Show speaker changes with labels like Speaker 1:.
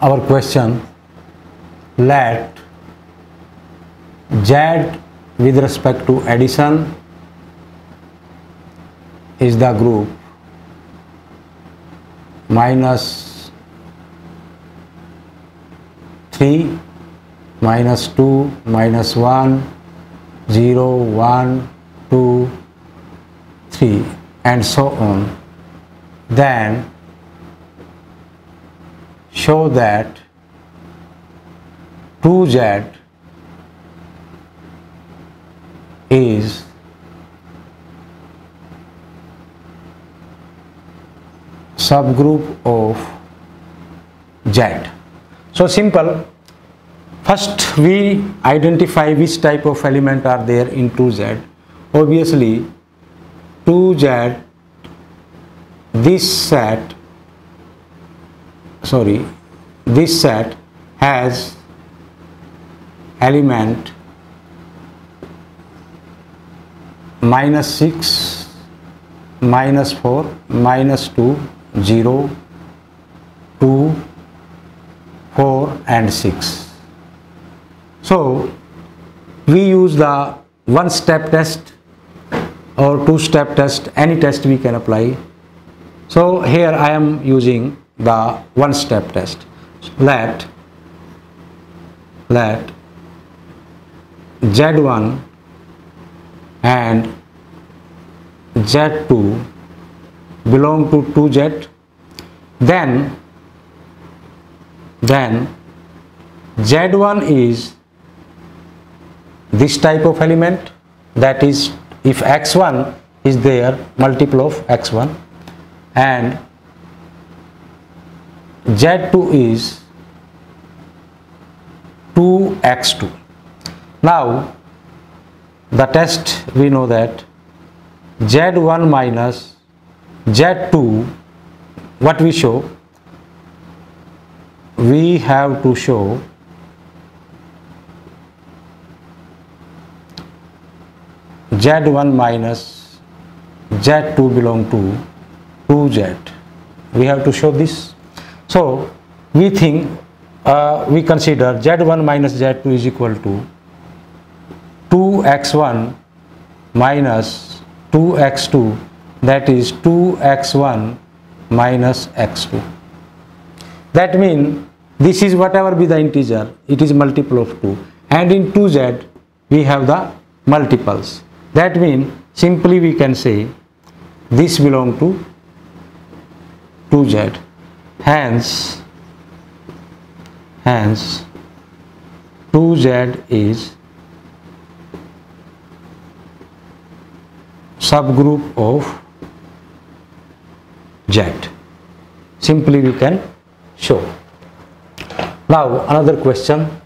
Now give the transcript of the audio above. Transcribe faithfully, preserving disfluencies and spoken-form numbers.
Speaker 1: our question, let Z with respect to addition is the group minus three, minus two, minus one, zero, one, two, three, and so on, then show that two Z is subgroup of Z. So simple. First we identify which type of element are there in two Z. Obviously two Z, this set, sorry, this set has element minus six, minus four, minus two, zero, two, four and six. So we use the one step test or two step test, any test we can apply. So here I am using the one step test. Let let Z one and Z two belong to two Z, then then Z one is this type of element, that is if X one is there, multiple of X one, and Z two is two X two. Now the test, we know that Z one minus Z two, what we show? We have to show Z one minus Z two belong to two Z. We have to show this. So we think, uh, we consider Z one minus Z two is equal to two X one minus two X two, that is two X one minus X two. That means this is whatever be the integer, it is multiple of two, and in two Z we have the multiples. That means simply we can say this belong to two Z. Hence, hence two Z is subgroup of Z. Simply we can show. Now another question.